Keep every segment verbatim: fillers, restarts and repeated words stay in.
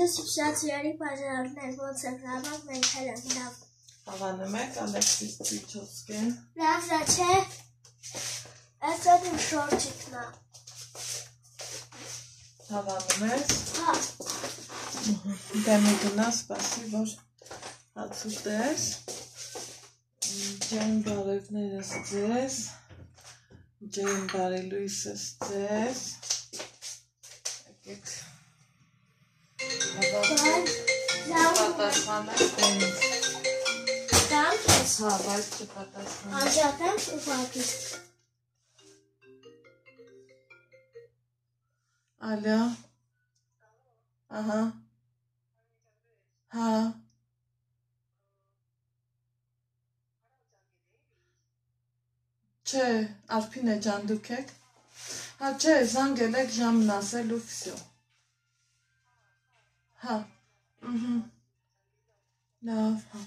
Այլուց շատ յարի բաժանորդներ ոնց են հրամակ մենք հելենք լավ։ Հավանում եք Ալեքսիս Պիչովսկին։ Լավ դա չէ։ Այսօր իմ շորչիկն է։ Հավանում ես։ Հա։ Դե մի գնա, սպասի, որ հաց ուտես։ Ջան բարևներս ձեզ։ Ջան բարելույսս ձեզ։ Եկեք։ Պատասխանես դենից։ Դանք ես։ Հա, բայց չպատասխանես։ Անջատեմ ու վակի։ Ալյա։ Ահա։ Հա։ Չէ, Արփին է ջան դուք եք։ Հա, չէ, զանգել եք ժամն ասել ու վсё։ Հա։ Ըհը։ Լավ, հա։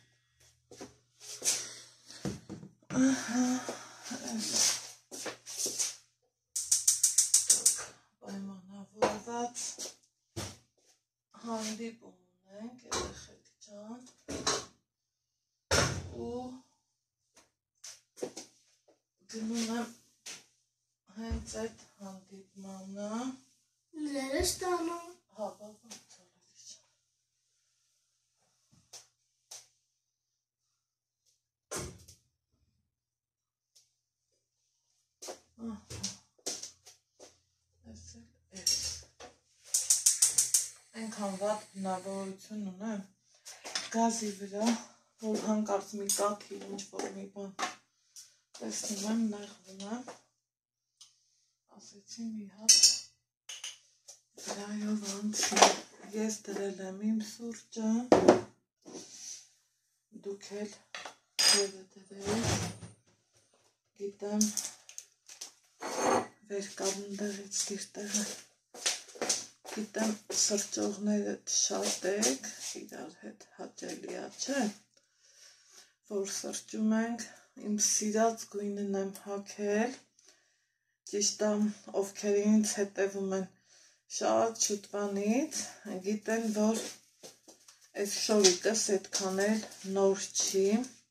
Ահա։ Պայմանավորված հանդիպում ունենք, երեխեք ջան։ Ու գնում եմ հենց այդ հանդիպմանը։ Ներս տանում։ Հա, բաբա ծալելի ջան։ Ահա։ Այս էլ էս։ Այնքան վատ բնավորություն ունեմ գազի վրա, որ հանկարծ մի կաթի ինչ-որ մի բան տեսնում եմ, նեղվում եմ, ասեցի մի հատ վրայով անցի, ես դրել եմ իմ սուրճը, դուք էլ ձևը դրել, գիտեմ, վեր կարն դեղից դիրտեղը, գիտեմ սրճողներդ շատ եք, իրար հետ հաճելիա չէ, որ սրճում ենք, իմ սիրած գույնն եմ հագել, ճիշտ է, ովքեր ինձ հետևում են շատ շուտվանից, գիտեն, որ այս շորիկս այդքան էլ նոր չի,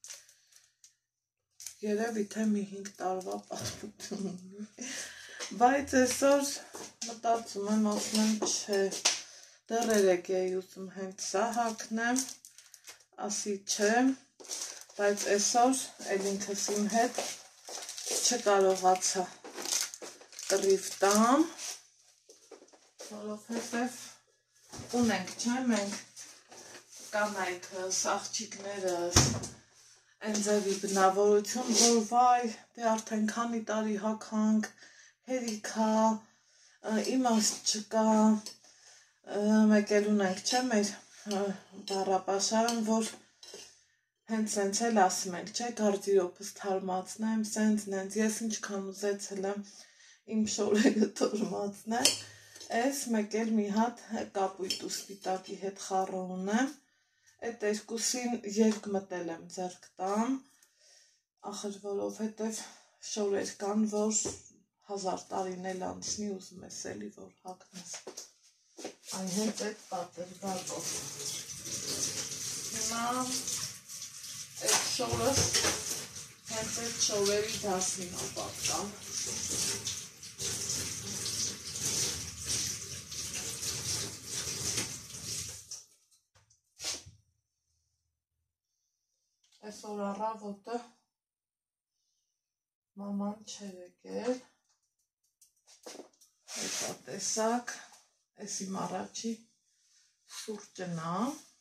երևի թե մի հինգ տարվա պատմություն ունի, բայց այսօր մտածում եմ, ասում եմ, չէ, դեռ երեկ էի ուզում հենց սա հագնեմ, ասի չէ, բայց այսօր էլ ինքս իմ հետ չկարողացա կռիվ տամ, որովհետև ունենք, չէ, մենք կանայքս, աղջիկներս, այն ձևի բնավորություն, որ վայ, դե արդեն քանի տարի հագանք, հերիքա, իմաստ չկա, մեկ էլ ունենք, չէ, մեր բառապաշարն, որ հենց սենց էլ ասում ենք, չէ, գարդիրոբս թարմացնեմ, սենց նենց, ես ինչքան ուզեցել եմ իմ շորերը թորմացնեմ, ես մեկ էլ մի հատ կապույտ ու սպիտակի հետ խառը ունեմ, այդ երկուսին երկմտել եմ ձեռք տամ, ախր որովհետև շորեր կան, որ հազար տարին էլ անցնի ուզում ես էլի, որ հագնես, այն հենց այդ պատրվակով, հիմա այդ շորս հենց այդ շորերի դասին ապատկան, այսօր առավոտը մաման չեր եկել, հետա տեսակ, ես իմ առաջի սուրճն ա,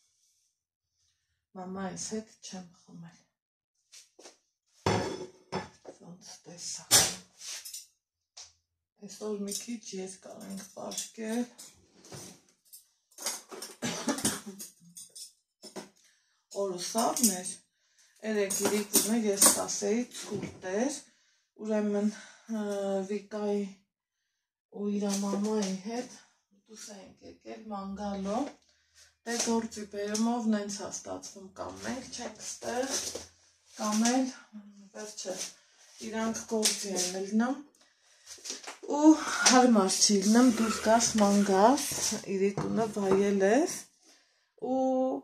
մամա ես հետ չեմ խմել, ոնց տեսակ, այսօր մի քիչ երկար ենք պաշկել, օրը սարն էր, երեկ իրիկունը ես կասեի ցուրտ էր, ուրեմն Վիկայի ու իրա մամայի հետ դուս ենք եկել մանգալո, դե գործի բերումով նենց հաստացվում կամ մենք չենք ստեղ, կամ էլ վերջը իրանք գործի են լնում, ու հարմար չի լինում դուրս գաս ման գաս իրիկունը վայել ես ու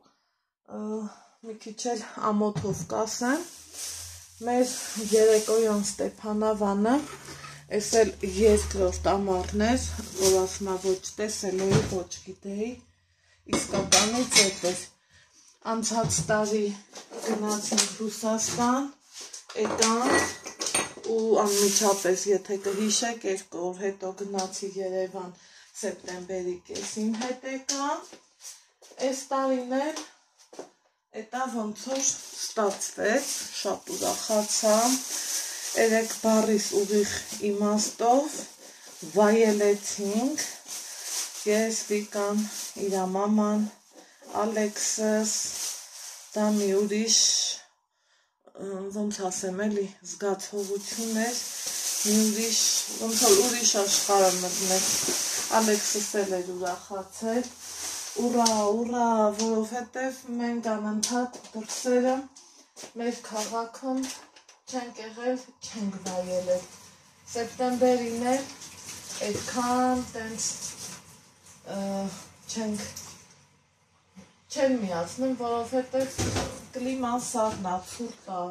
մի քիչ էլ ամոթով կասեմ մեր երեկոյան Ստեփանավանը էս էլ երկրորդ ամառն էր որ ասում ոչ տեսել էի ոչ գիտեի իսկականից էդ էր անցած տարի գնացինք Ռուսաստան եկանք ու անմիջապես եթե կհիշեք երկու օր հետո գնացի Երևան սեպտեմբերի կեսին հետ եկան այս տարին էլ էտա ոնց որ ստացվեց շատ ուրախացա երեք բառիս ուղիղ իմաստով վայելեցինք ես Վիկան իրա մաման Ալեքսս դա մի ուրիշ ոնց ասեմ էլի զգացողություն էր մի ուրիշ ոնց որ ուրիշ աշխարհը մտնեց Ալեքսս էլ էր ուրախացել ուրա ուրա որովհետև մենք անընդհատ դրսերը մեր քաղաքում չենք եղել չենք վայելել սեպտեմբերին էլ այդքան տենց չենք չեն միացնում որովհետև կլիման սառնա ցուրտ է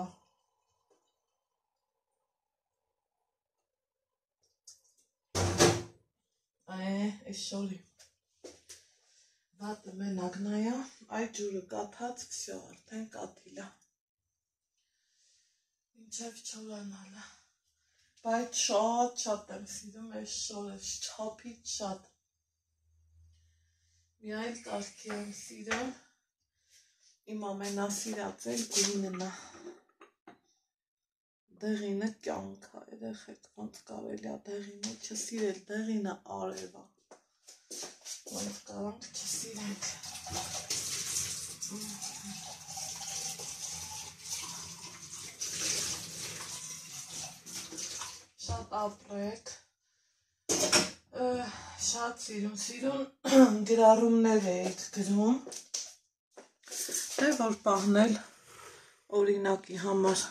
այս շորի վատը մենակ նայա այդ ջուրը կաթած վсё արդեն կաթիլ է ինչև չորանալը բայց շատ շատ եմ սիրում այս շորը չափից շատ մի այլ կարգի եմ սիրում իմ ամենասիրած էլ գույնն է դեղինը կյանք է երեխեք ոնց կարելի է դեղինը չսիրել դեղինը արև է ոնց կարանք չսիրենք շատ ապրեք շատ սիրուն սիրուն գրառումներ էիք գրում դե որ պահնել օրինակի համար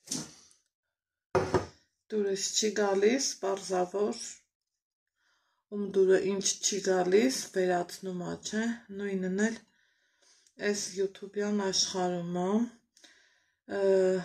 դուրս չի գալիս պարզավոր ում դուրը ինչ չի գալիս վերացնում է չէ նույնն էլ այս յութուբյան աշխարհում է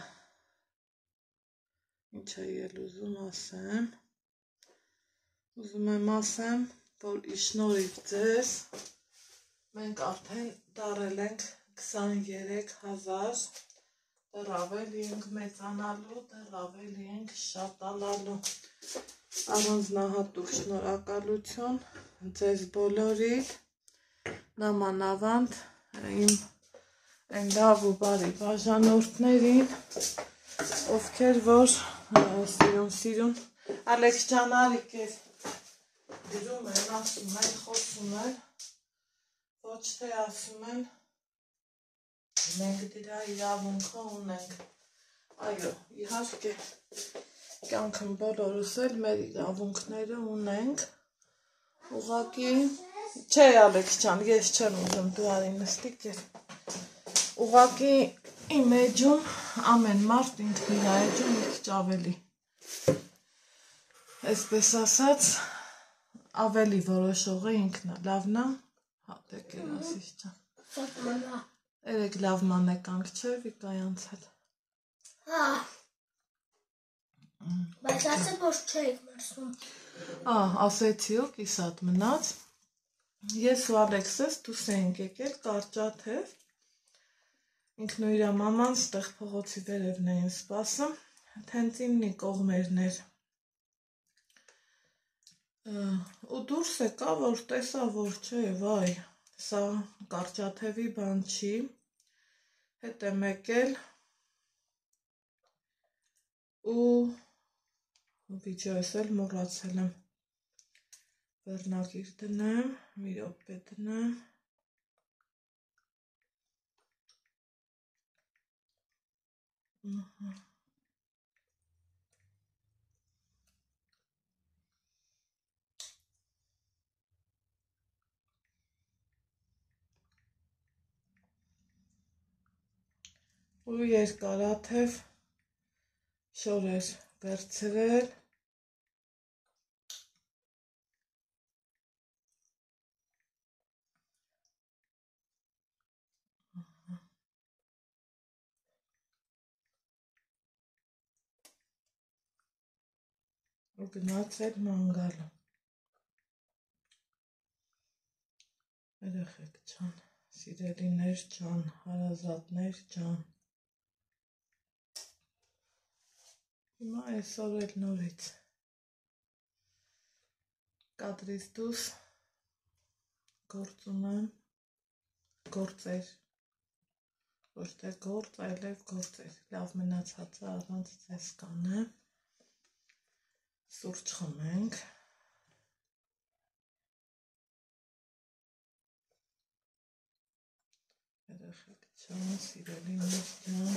ինչ է ել ուզում ասեմ ուզում եմ ասեմ որ ի շնորհիվ ձեզ մենք արդեն դարել ենք քսաներեք հազար դեռ ավելի ենք մեծանալու, դեռ ավելի ենք շատանալու առանձնահատուկ շնորհակալություն ձեզ բոլորիդ նամանավանդ իմ այն լավ ու բարի բաժանորդներին ովքեր որ սիրուն սիրուն Ալեքս ջան արիկ էր գրում են, ասում են, խոսում են ոչ թե ասում են մենք դրա իրավունքը ունենք այո իհարկե կյանքում բոլորս էլ մեր իրավունքները ունենք ուղղակի չէ Ալեքս ջան ես չեմ ուզում դու արի նստիկ էր ուղղակի իմ էջում ամեն մարդ ինքն իր էջում մի քիչ ավելի այսպես ասած ավելի որոշողը ինքն է լավն է հա դե կերասիս ջան Երեք լավ մանեկանք չէ Վիկայանցել հա բայց ասել որ չէիք մրսում ա ասեցի ու կիսատ մնաց ես ու Ալեքսս դուրս էինք եկել Կարճաթև ինքն ու իր մաման ստեղ փողոցի վերևն էին սպասում թենցիննի կողմերն էր ու դուրս եկա որ տեսա որ չէ վայ սա Կարճաթևի բան չի հետ եմ եկել ու վիճո ես էլ մոռացել եմ վերնագիր դնեմ մի րոպե դնեմ ու երկարաթև շոր էր վերցրել ու գնացել մանգալը։ Երեխեք ջան, սիրելիներ ջան, հարազատներ ջան։ Հիմա այսօր էլ նորից կադրից դուրս գործ ունեմ, գործեր, ոչ թե գործ, այլև գործեր, լավ մնացածը առանց ձեզ կանեմ, սուրճ խմենք, երեխեք ջան, սիրելիներ ջան,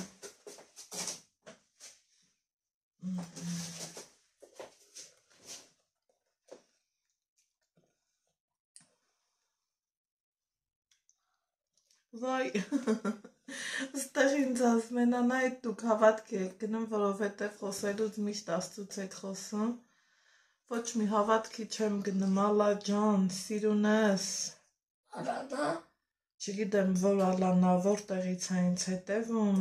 վայ, ստեղ ինձ ասում են, անա այդ դուք հավատքի եք գնում, որովհետև խոսելուց միշտ Աստծուց եք խոսում, ոչ մի հավատքի չեմ գնում, Ալլա ջան, սիրունես, Արադա, չգիտեմ, որ Ալլանա, որտեղից է ինձ հետևում,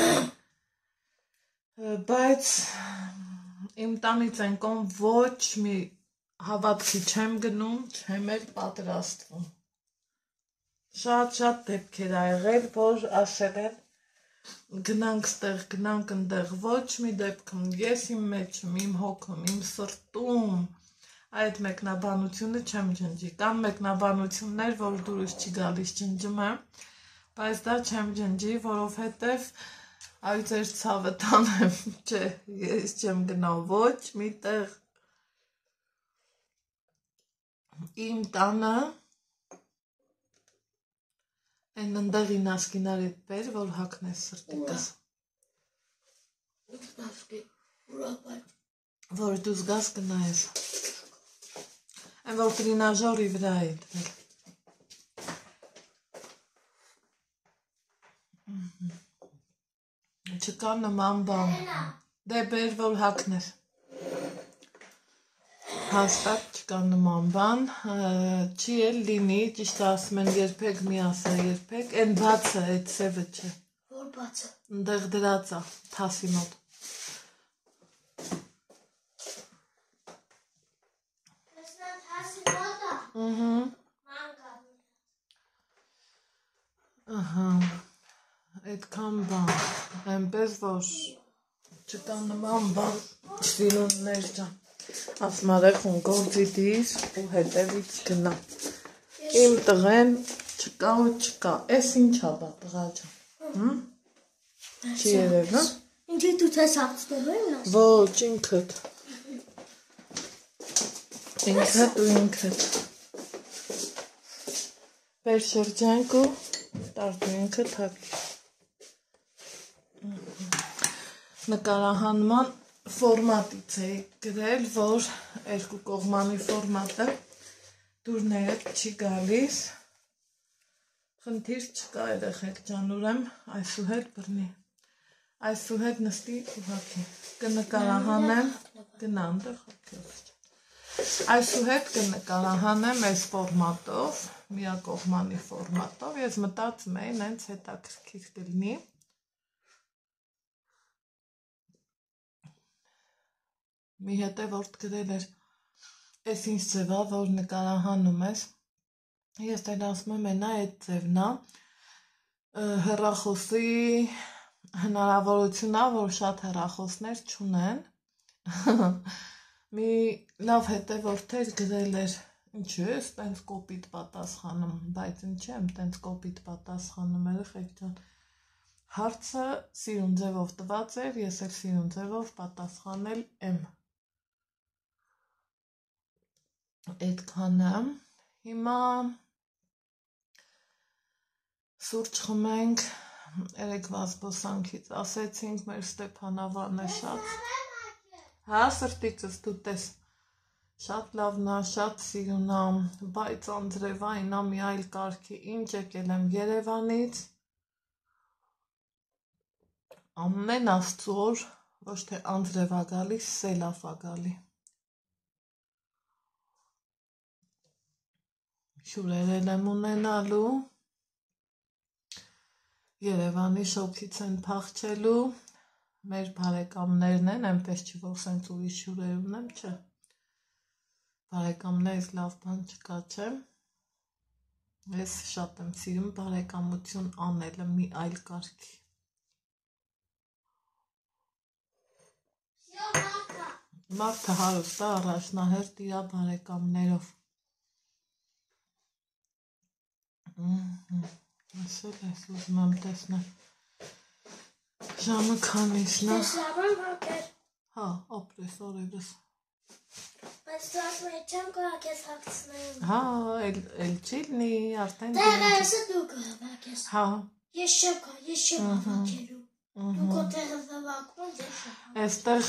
բայց իմ տանից են կոմ ոչ մի հավատքի չեմ գնում, չեմ էլ պատրաստվում։ Շատ-շատ դեպքեր ա եղել, որ ասել են գնանք ստեղ, գնանք ընդեղ, ոչ մի դեպքում ես իմ մեջում, իմ հոգում, իմ սրտում այդ մեկնաբանությունը չեմ ջնջի, կամ մեկնաբանություններ, որ դուրս չի գալիս ջնջում եմ, բայց դա չեմ ջնջի, որովհետև այ ձեր ցավը տանեմ, չէ, ես չեմ գնալ ոչ մի տեղ, իմ տանը Այն ընդեղ ինասկինար էտ բեր, որ հակնես սրտիկս։ Որ դու զգաս կնայես։ Այն որ տրինաժորի վրա է դվել։ Չկա նման բան։ Դե բեր, որ հակնես։ Հաստատ չկա նման բան, չի էլ լինի, ճիշտ ասում են երբեք մի ասա երբեք, են բացը, այդ սևը չէ։ որ բացը։ Ընդեղ դրած է, թասի մոտ։ Տեսնա թասի մոտ է։ Ըհը։ Մանգալ։ Ահա, այդքան բան, այնպես որ չկա նման բան, սիրուններ ջան։ Ասում արեխուն գործի դիր ու հետևից գնա։ Իմ տղեն չկա ու չկա, ես ինչա բա տղա ջան։ Չի երև, հա։ Ինչի դու թես ապստելու եմ ասում։ Ոչ, ինքդ։ Ինքդ ու ինքդ։ Բեր շրջանք ու տարտու ինքդ հակի։ Նկարահանման ֆորմատից էի գրել, որ երկու կողմանի ֆորմատը դուրներդ չի գալիս, խնդիր չկա երեխեք ջան, ուրեմ այսուհետ բռնի, այսուհետ նստի ու հակի, կնկարահանեմ, գնա ընդեղ հակի, այսուհետ կնկարահանեմ այս ֆորմատով, միակողմանի ֆորմատով, ես մտածում էի նենց հետաքրքիր կլինի, մի հետ է որ գրել էր, ես ինչ ձևա, որ նկարահանում ես, ես դեր ասում եմ ենա այդ ձևնա, հեռախոսի հնարավորությունա, որ շատ հեռախոսներ չունեն, մի լավ հետևորդեր գրել էր, ինչու ես տենց կոպիտ պատասխանում, բայց ինչ եմ տենց կոպիտ պատասխանում, երեխեք ջան, հարցը սիրուն ձևով տված էր, ես էլ սիրուն ձևով պատասխանել եմ։ Այդքանը, հիմա սուրճ խմենք, երեկվա զբոսանքից ասեցինք մեր Ստեփանավարն է շատ, հա սրտիցս դու տես, շատ լավն է, շատ սիրուն է, բայց անձրևային է մի այլ կարգի, ինչ եկել եմ Երևանից, ամեն Աստծու օր ոչ թե անձրև ա գալիս, սելավ ա գալի։ Շուրերել եմ ունենալու, Երևանի շոգից են փախչելու, մեր բարեկամներն են, այնպես չի որ սենց ուրիշ շուրեր ունեմ, չէ, Բարեկամներս լավ բան չկա, չէ։ Ես շատ եմ սիրում բարեկամություն անելը մի այլ կարգի։ Մարդը հարուստ է, առաջնահերթ իր բարեկամներով։ Ասել ես, ուզում եմ տեսնել ժամը քանիսն է։ Տեսրավան հակեր։ Հա, ապրես օրերս։ Բայց դու ասում ես չեմ կարող քեզ հագցնեմ։ Հա, էլ չի լինի, արդեն Տեղը էսը դու կհավաքես։ Հա։ Ես չեմ կարող, ես չեմ հավաքելու։ Դու քո տեղը հավաքում ես չեմ։ Այստեղ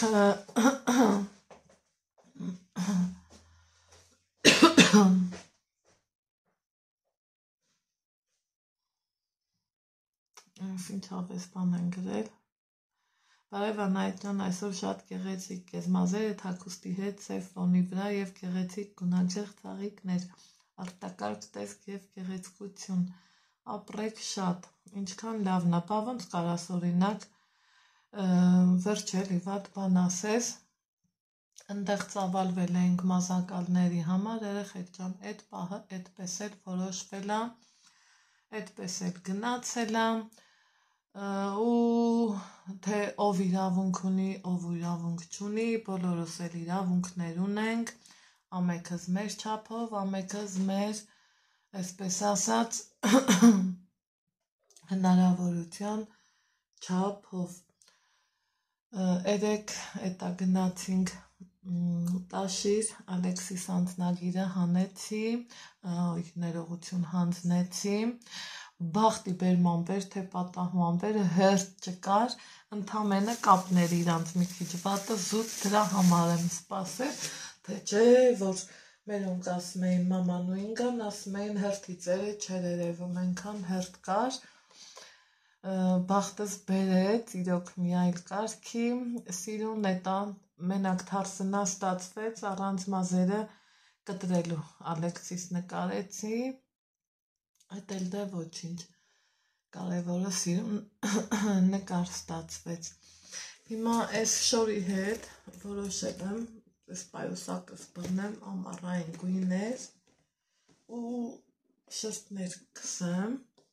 ինչ հավես բան են գրել։ Բարև Անահիտ ջան, այսօր շատ գեղեցիկ ես, մազերը թաքուստի հետ սև ֆոնի վրա եւ գեղեցիկ գունաջեղ ծաղիկներ, արտակարգ տեսք եւ գեղեցկություն, ապրեք շատ, ինչքան լավն է, բա ոնց կարաս օրինակ վերջ էլի վատ բան ասես, ընդեղ ծավալվել ենք մազակալների համար, երեխեք ջան, այդ պահը այդպես էլ որոշվել է, այդպես էլ գնացել է, ու թե ով իրավունք ունի, ով իրավունք չունի, բոլորս էլ իրավունքներ ունենք, ամենքս մեր չափով, ամենքս մեր, այսպես ասած, հնարավորության չափով։ Երեք էտա գնացինք Տաշիր, Ալեքսիս անձնագիրը հանեցի, ներողություն հանձնեցի, բախտի բերման բեր, թե պատահման բեր, հերթ չկար, ընդամենը կապներ իրանց մի քիչ վատը զուտ դրա համար եմ սպասել, թե չէ, որ մերոնք ասում էին մաման ու ինգան, ասում էին հերթի ծերը չեր երևում, այնքան հերթ կար, բախտս բերեց, իրոք մի այլ կարգի, սիրուն էտա, մենակ թարսնա ստացվեց, առանց մազերը կտրելու, Ալեքսիս նկարեցի, այդ էլ դե ոչինչ, կարևորը սիրուն նկար ստացվեց, հիմա այս շորի հետ որոշել եմ, այս պայուսակս բռնեմ, ամառային գույներ ու շրտներ կսեմ,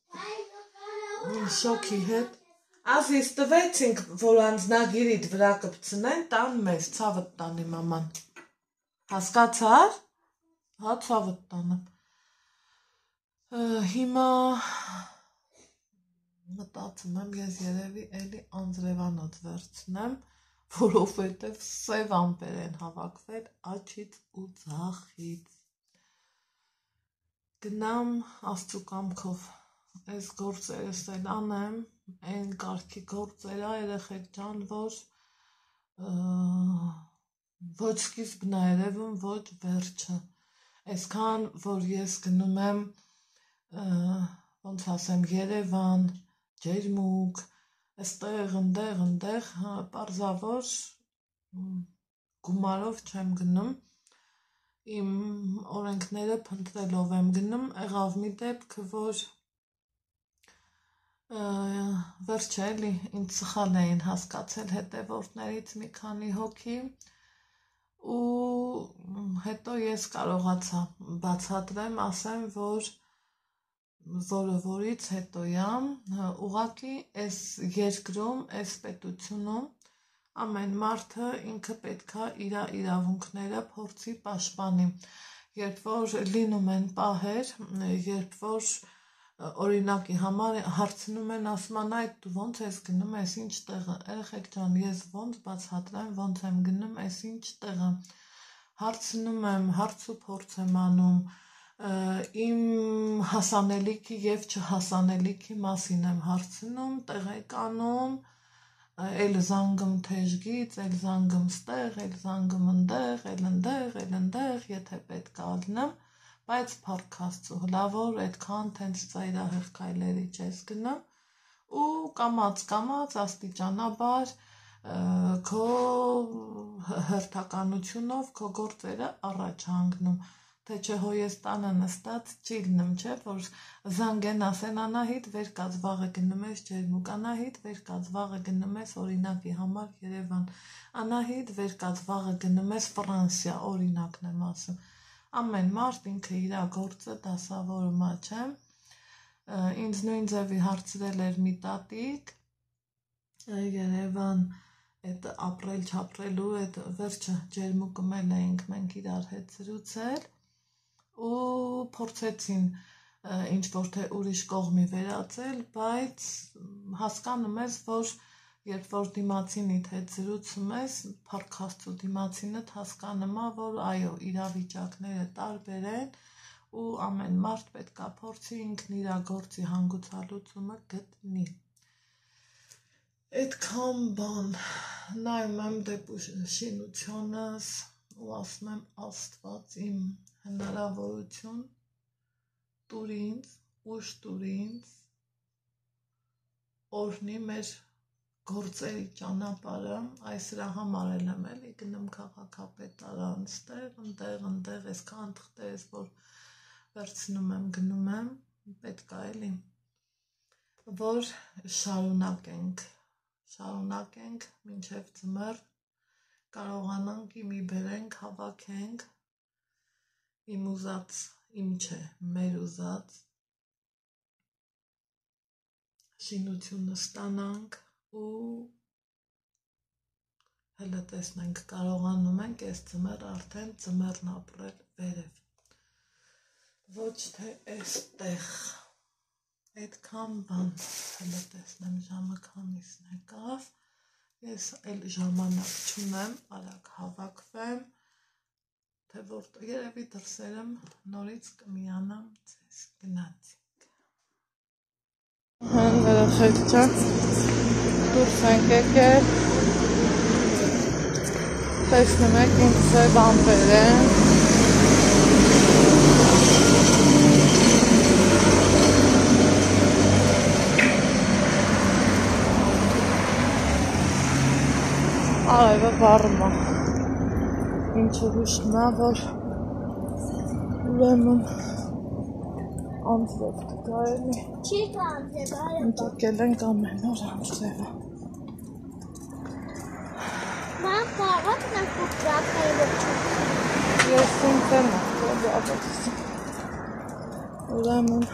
շոքի հետ, ազիս տվեցինք, որ անձնագիրիդ վրա կպցնեն, տան մեզ, ցավդ տանի մաման, հասկացար, հա ցավդ տանը, հիմա մտածում եմ, ես երևի էլի անձրևանոց վերցնեմ, որովհետև սև ամպեր են հավաքվել աչից ու ձախից, գնամ աստծու կամքով, այս գործերս էլ անեմ, այն կարգի գործերա երեխեք ջան, որ ոչ սկիզբն է երևում, ոչ վերջը, այսքան, որ ես գնում եմ, ոնց ասեմ, Երևան, ջերմուկ, այստեղ, ընդեղ, ընդեղ, պարզավոր գումարով չեմ գնում, իմ օրենքները փնտրելով եմ գնում, եղավ մի դեպք, որ վերջ էլի, ինձ սխալ էին հասկացել հետևորդներից մի քանի հոգի ու հետո ես կարողացա բացատրեմ, ասեմ, որ որը որից հետոյա, ուղղակի այս երկրում, այս պետությունում ամեն մարդը ինքը պետքա իր իրավունքները փորձի պաշտպանի, երբ որ լինում են պահեր, երբ որ օրինակի համար հարցնում են, ասում են, այդ դու ոնց ես գնում ես ինչ տեղը, երեխեք ջան, ես ոնց բացատրեմ, ոնց եմ գնում ես ինչ տեղը, հարցնում եմ, հարց ու փորձ եմ անում, իմ հասանելիքի և չհասանելիքի մասին եմ հարցնում, տեղ եք անում, էլ զանգում թեժգից, էլ զանգում ստեղ, էլ զանգում ընդեղ, էլ ընդեղ, էլ ընդեղ, եթե պետք է ալնեմ, բայց փառք Աստծո, լավոր այդքան տենց ծայրահեղ քայլերի չես գնում ու կամաց-կամաց աստիճանաբար քո հերթականությունով քո գործերը առաջ հանգնում, թե չէ Հոյեստանը նստած չի լինում, չէ, որ զանգեն ասեն Անահիտ, վեր կաց վաղը գնում ես ջերմուկ, Անահիտ, վեր կաց վաղը գնում ես օրինակի համար Երևան, Անահիտ, վեր կաց վաղը գնում ես Ֆրանսիա, օրինակն եմ ասում, ամեն մարդ ինքը իր գործը դասավորումա չէ։ Ինձ նույն ձևի հարցրել էր մի տատիկ Երևան այդ ապրել չապրելու այդ վերջը ջերմուկմել էինք մենք իրար հետ զրուցել ու փորձեցին ինչ-որ թե ուրիշ կողմի վերածել, բայց հասկանում ես, որ երբ որ դիմացինիդ հետ զրուցում ես, փառք Աստծո դիմացինդ հասկանում է, որ այո, իրավիճակները տարբեր են ու ամեն մարդ պետք է փորձի ինքն իր գործի հանգուցալուծումը գտնի։ Այդքան բան նայում եմ դեպի շինությունս ու ասում եմ Աստված իմ հնարավորություն տուր ինձ, ուժ տուր ինձ, օրհնի մեր գործերի ճանապարհը, այս դրա համար էլ եմ էլի գնում քաղաքապետարան, ստեղ, ընդեղ, ընդեղ, այսքան թղթեր ես, որ վերցնում եմ, գնում եմ, պետք է էլի, որ շարունակենք, շարունակենք մինչև ձմեռ, կարողանանք իմի բերենք, հավաքենք, իմ ուզած, իմ չէ, մեր ուզած շինությունը ստանանք ու հələ տեսնենք, կարողանում ենք այս ձմեռ արդեն ձմեռն ապրել վերև։ Ոչ թե այստեղ, այդքան բան, հələ տեսնեմ ժամը քանիսն եկավ, ես էլ ժամանակ չունեմ, արագ հավաքվեմ, թե որ երևի դրսերում նորից կմիանամ ձեզ, գնացինք։ Հեն երեխեք ջան, դուրս ենք եկել, տեսնում եք ինձ սև ամպեր են, Արևը վառում է, ինչը հուշում է, որ ուրեմն անձրև կգա էլի, Չի կա անձրև, ինձ եկել ենք ամեն օր անձրևը։ Մամ կարող ենք ուտրակները ոչինչ։ Ես ինձ եմ ապրոբաբոս, ուրեմն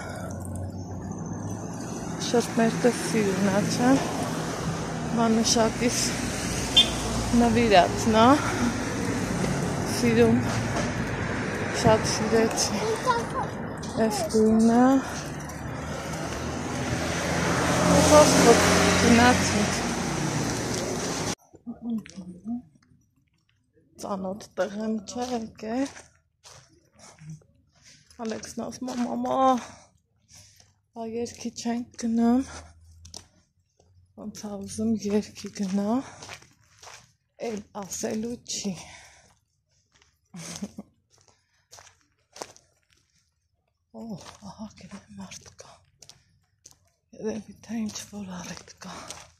շրտմերտը սիրուն է, չէ, մանուշակիս նվիրած նա, սիրում, շատ սիրեցի, ես գույնը, ու խոսքոտ գնացինք, ծանոտ տղեմ չէ եկել, Ալեքսն ասում է մամա, բա երկի չենք գնամ, ոնց ա ուզում երկի գնա, էլ ասելու չի, օհ, ահա գերե մարդ կա, երևի թե ինչ որ առիթ կա,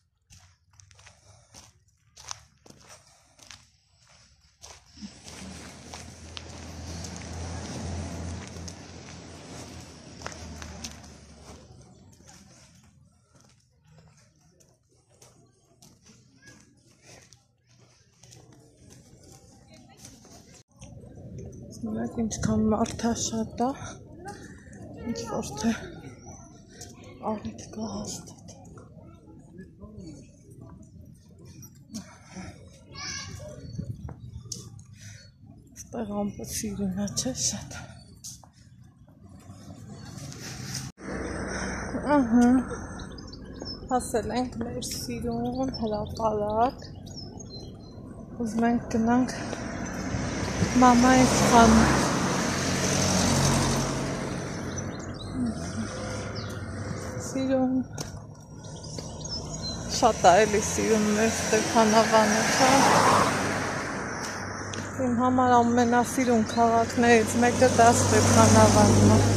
Նույնակ ինչքան մարդ է շատ է, ինչ որ թե առիթ կա հաստատ։ Ստեղ ամպը սիրուն է, չէ շատ։ Ահա, հասել ենք մեր սիրուն հրապարակ, ուզում ենք գնանք մամայից խան սիրուն շատ է էլի սիրուն մեր Ստեփանավանը, չէ, իմ համար ամենասիրուն քաղաքներից մեկը դա Ստեփանավանն է,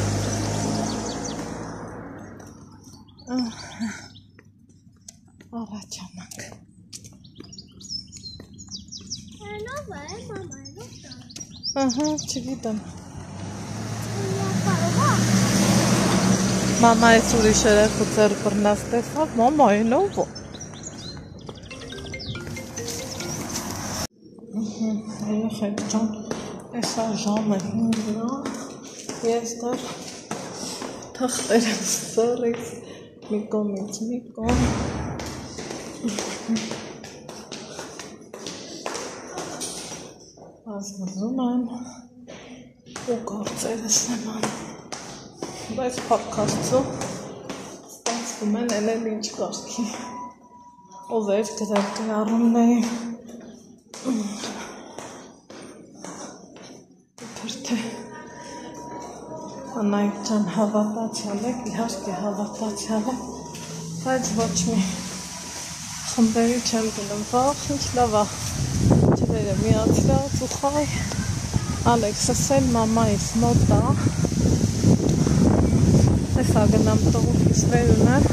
առաջանանք, Նով է, մամա, նով է։ ահա, չգիտեմ, Կարողա։ մամայից ուրիշ երեխու ձեռ բռնած տեսավ, մամայի նով է։ Երեխեք ջան, Էսա ժամը հինգն ես դար թղթեր եմ սրից մի կողմից մի կողմ ազգազում եմ ու գործերս եմ անում բայց փառքաստու ստացվում են էլ ինչ կարգի ով էր գրել գրառումների թե Անայք ջան հավատացյալ եք, իհարկե հավատացյալ եք, բայց ոչ մի խմբերի չեմ գնում, վաղ, ինչ լավ է, ջրերը միացրած ու խայ, Ալեքսս էլ մամայիս մոտ է, էսա գնամ տողուքիս վեր ունեմ,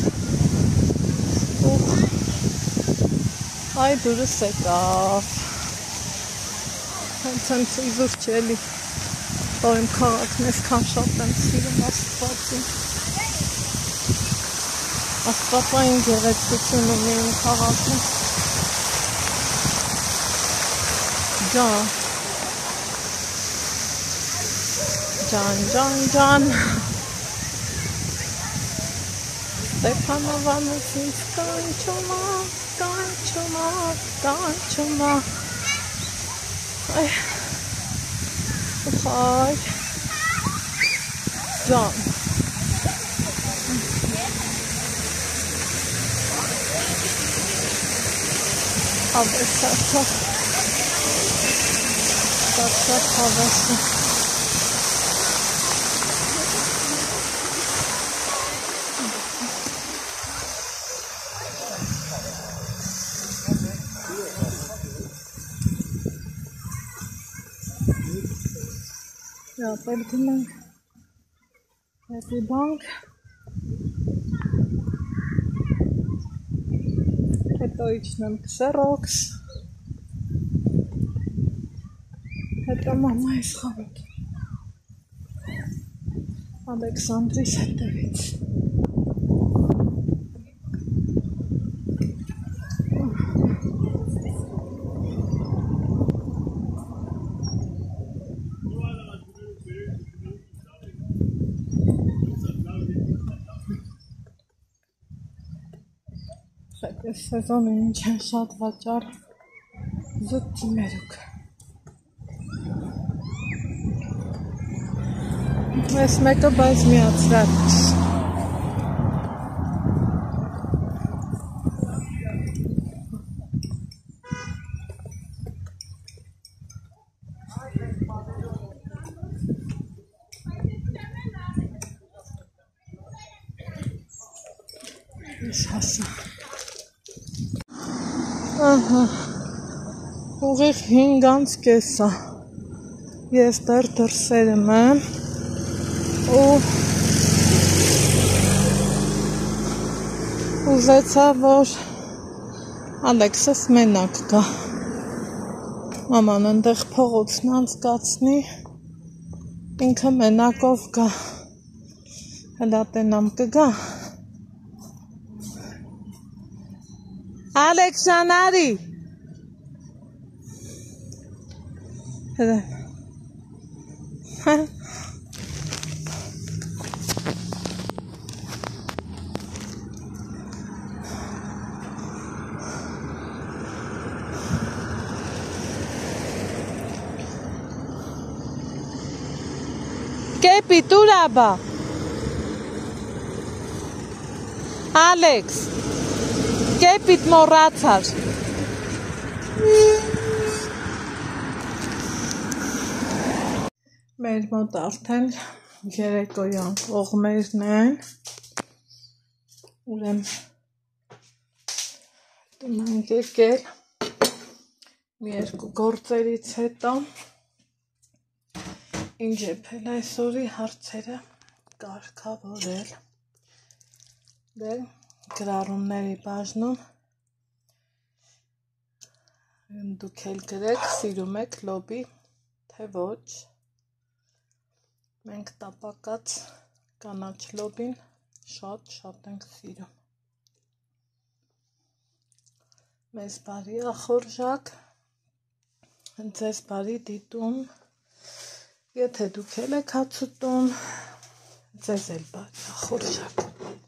ու այ դուրս եկավ, հենց հենց իզուր չի էլի, որ իմ քաղաքն այսքան շատ եմ սիրում Աստվածին, Աստվածային գեղեցկություն ունի իմ քաղաքը, ջան, ջան, ջան, ջան, Ստեփանովանից ինձ կանչում է, կանչում է, կանչում է, այ, Ուխայ, ջան, հավես արդա, շատ հավես է, Պերդում ենք հետի բանք, հետո իջնեմ Xerox, հետո մամայիս խանութ, Ալեքսանդրիս հետևից, Այս սեզոնը ինչ են շատ վաճառ զուտ ծիմերուկ Այս մեկը բայց միացրած Ես հասա Ահա, ուղիղ հինգ կեսա, ես դեռ դրսերում եմ ու ուզեցա, որ Ալեքսս մենակ գա, մաման ընդեղ փողոցն անցկացնի, ինքը մենակով գա, հլա տենամ կգա, Ալեքս ջան արի Հա Կեպի տուրաբա Ալեքս Կեպիտ մոռացար Մեր մոտ արդեն երեկոյան կողմերն են ուրեմ դու մենք եկել մի երկու գործերից հետո ինչ եփել այսօրի հարցերը կարգավորել դե գրառումների բաժնում դուք էլ գրեք սիրում եք լոբի թե ոչ մենք տապակած կանաչ լոբին շատ շատ ենք սիրում մեզ բարի ախորժակ ձեզ բարի դիտում Եթե դուք էլ եք հացուտում, ձեզ էլ բարի խորշակ։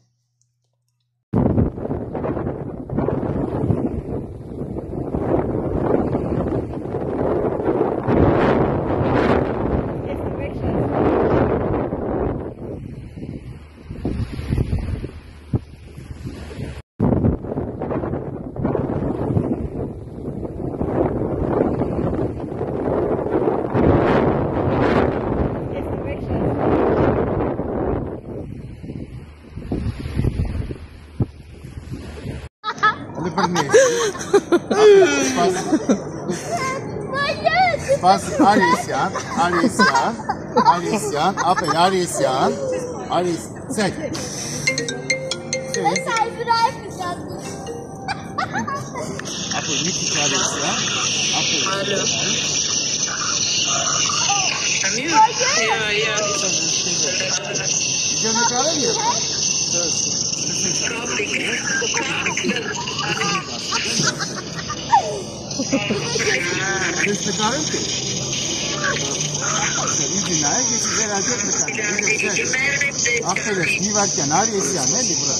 Bas Arisyan, Arisyan, Arisyan, apel Arisyan, Aris, sen. Ben sayfırı yapacağım. Apel Nikit Arisyan, apel. Alo. Ya ya. Gidiyor ne kadar mı? Este care este? Nici n-ai, că se vede acest mecan. Apele, Snivarchian, Arisian, ne libra.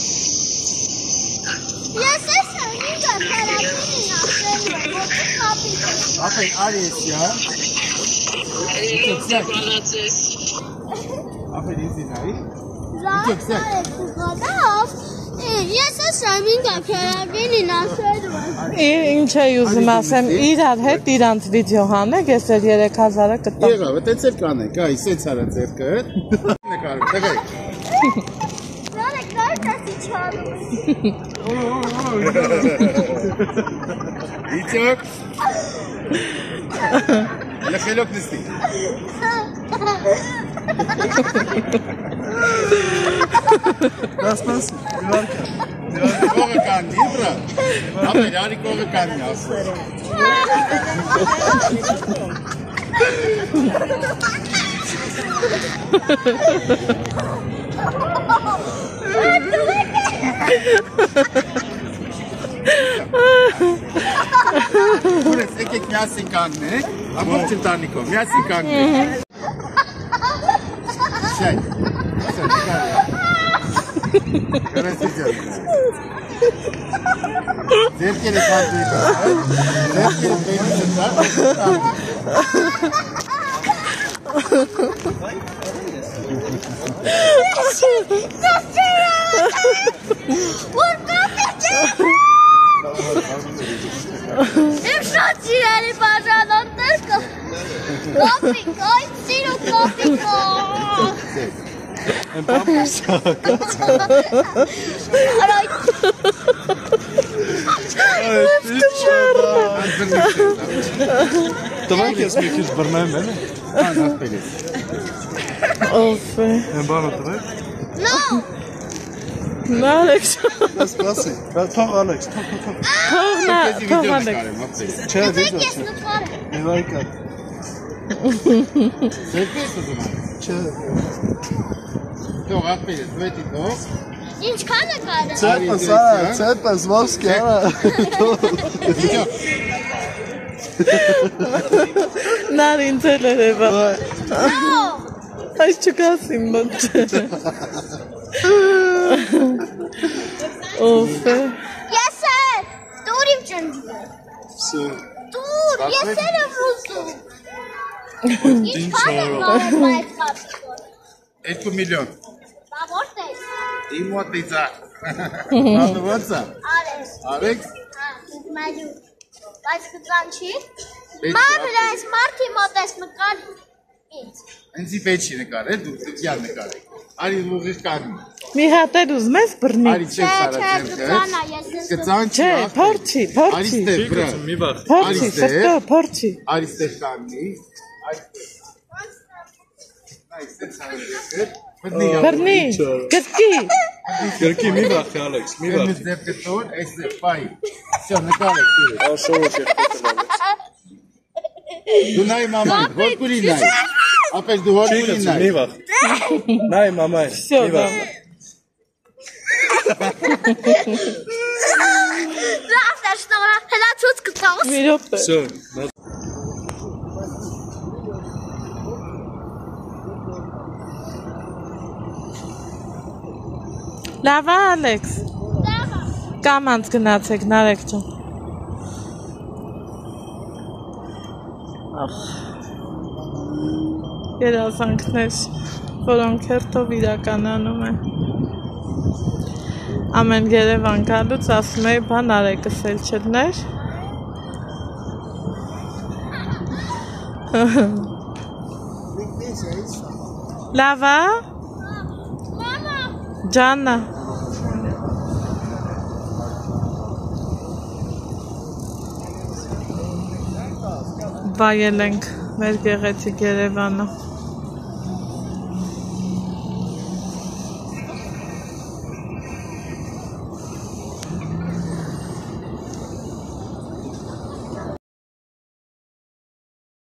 Este sănică, carabinii nașelor, Apele, Arisian. Exact. Apele, nici n-ai. Zaten bu kadar. Este sănică, carabinii nașelor. Ինչ է ուզում ասեմ, իրար հետ իրանց վիդեո հանեք, ես էլ երեք հազարը կտամ։ Եղավ, դա ծեր կանենք, այ սենց արա ձերքը։ Նկարում, տղայ։ Zarek, nerede çalıyor? İçok. Hele helok nisti. Kas pas? Divarken. Koga kan değil bra. Abi yani koga kan ya. Burası ekek miyasin kanne. Ama çintaniko miyasin kanne. Şey. Sen çıkar ya. Göresiz canım. Zevkeli kandı yıkar. Zevkeli beyni çıkar. Infrațiile pajanotărcă. Copico, ținu copico. En pampursa. Aray. Давай kesmek yüz barmen beni. Anlat beni. Of. En bana давай. No. Ne Alex? Kas pasi. Kas tak Alex. Tak tak tak. Թողնա, թողնա դեք։ Չէ, դե դա Peki չէ։ sınıfları. Divarken. Zevkliyiz o zaman. Չէ։ Yok at beni. Sveti tok. İnç kanı karı. Цепа са, цепа звовски, ама. Yok. Նարին ցելեր է բա։ No. Այս չկասին մոտ։ Of. Yeser. Dur İvcim. Все. Dur. Yeser Evruz'u. İnç kanı karı. Etku milyon. Babortayız. Imotiza. Anladın Ares. Alex. Ha, mecbur. Բայց կծանչի։ Պետք է, Մարհրայս մարդի մոտես մկար ինձ։ Ինձի պետք չի նկարել, դու դիալ նկարել։ Արի ուղիղ կանի։ Մի հատ էլ ուզում ես բռնի։ Արի չես Չէ, արա չէ, ձերքը։ կծանա, ես ես Կծան չի։ Չէ, փորձի, Արի փորձի։ ստեղ վրա։ Mi bak. Փորձի, Արի ստեղ։ սրտո, փորձի։ Արի ստեղ կանի։ Այստեղ։ Այստեղ ցավը։ Բռնի։ Բռնի։ Գտկի։ Գրքի մի բախ Alex, մի բախ։ Ինձ դեպքը տոր, այստեղ բայ։ Всё, նկարեք դու։ Աշովը չեղբետել Alex։ Դու նայ մաման, որ կուրի նայ։ Ապեր դու որ Չի կուրի գցում, նայ։ մի բախ։ Նայ մամայ, Всё, մի բախ։ Ռաստ շնորհա, հլա ցույց կտաս։ Մի րոպե։ Все. Լավ է Ալեքս։ Կամ անց գնացեք Նարեկ ջան։ Ախ։ Երազանքներ, որոնք հերթով իրականանում են։ Ամեն Երևան գալուց ասում էի բան Նարեկս էլ չլներ։ Լավ է։ Ջաննա վայել ենք մեր գեղեցիկ Երևանը։